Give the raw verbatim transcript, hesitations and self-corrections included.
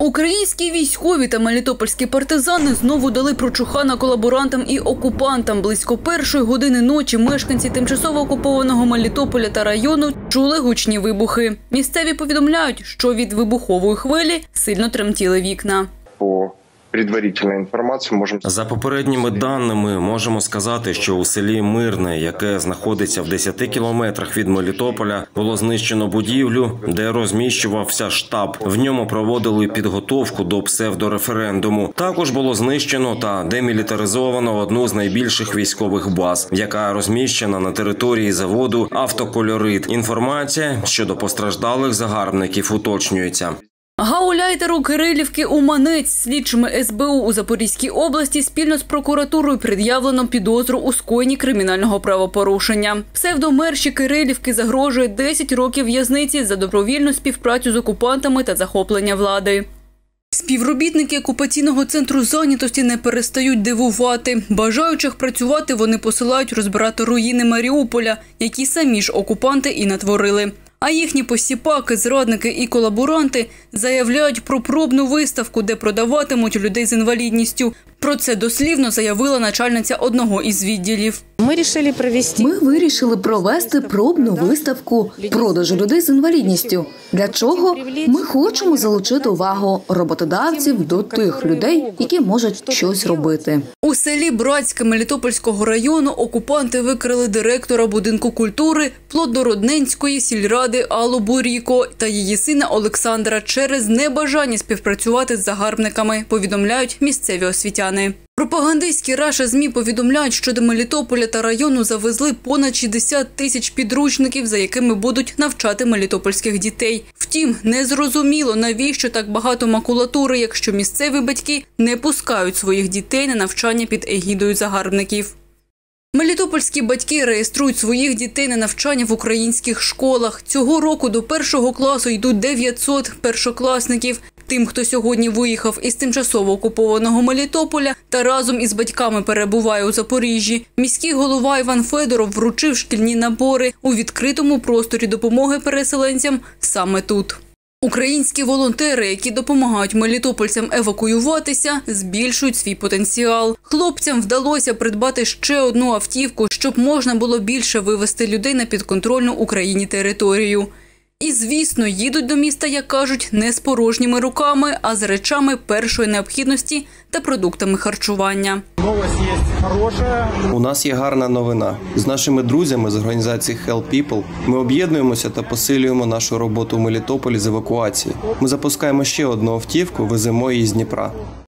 Українські військові та мелітопольські партизани знову дали прочухана колаборантам і окупантам. Близько першої години ночі мешканці тимчасово окупованого Мелітополя та району чули гучні вибухи. Місцеві повідомляють, що від вибухової хвилі сильно тремтіли вікна. За попередніми даними можемо сказати, що у селі Мирне, яке знаходиться в десяти кілометрах від Мелітополя, було знищено будівлю, де розміщувався штаб. В ньому проводили підготовку до псевдореферендуму. Також було знищено та демілітаризовано одну з найбільших військових баз, яка розміщена на території заводу «Автокольорит». Інформація щодо постраждалих загарбників уточнюється. Гауляйтеру Кирилівки Уманець слідчими ес бе у у Запорізькій області спільно з прокуратурою пред'явлено підозру у скоєнні кримінального правопорушення. Псевдомерші Кирилівки загрожує десять років в'язниці за добровільну співпрацю з окупантами та захоплення влади. Співробітники окупаційного центру зайнятості не перестають дивувати. Бажаючих працювати вони посилають розбирати руїни Маріуполя, які самі ж окупанти і натворили. А їхні посіпаки, зрадники і колаборанти заявляють про пробну виставку, де продаватимуть людей з інвалідністю. Про це дослівно заявила начальниця одного із відділів. Ми вирішили провести пробну виставку продажу людей з інвалідністю. Для чого? Ми хочемо залучити увагу роботодавців до тих людей, які можуть щось робити. У селі Братське Мелітопольського району окупанти викрили директора будинку культури Плодородненської сільради Аллу Буріко та її сина Олександра через небажання співпрацювати з загарбниками, повідомляють місцеві освітяни. Пропагандистські Раша ЗМІ повідомляють, що до Мелітополя та району завезли понад шістдесят тисяч підручників, за якими будуть навчати мелітопольських дітей. Втім, незрозуміло, навіщо так багато макулатури, якщо місцеві батьки не пускають своїх дітей на навчання під егідою загарбників. Мелітопольські батьки реєструють своїх дітей на навчання в українських школах. Цього року до першого класу йдуть дев'ятсот першокласників. Тим, хто сьогодні виїхав із тимчасово окупованого Мелітополя та разом із батьками перебуває у Запоріжжі, міський голова Іван Федоров вручив шкільні набори у відкритому просторі допомоги переселенцям саме тут. Українські волонтери, які допомагають мелітопольцям евакуюватися, збільшують свій потенціал. Хлопцям вдалося придбати ще одну автівку, щоб можна було більше вивезти людей на підконтрольну Україні територію. І, звісно, їдуть до міста, як кажуть, не з порожніми руками, а з речами першої необхідності та продуктами харчування. У нас є гарна новина. З нашими друзями з організації Help People ми об'єднуємося та посилюємо нашу роботу в Мелітополі з евакуації. Ми запускаємо ще одну автівку, веземо її з Дніпра.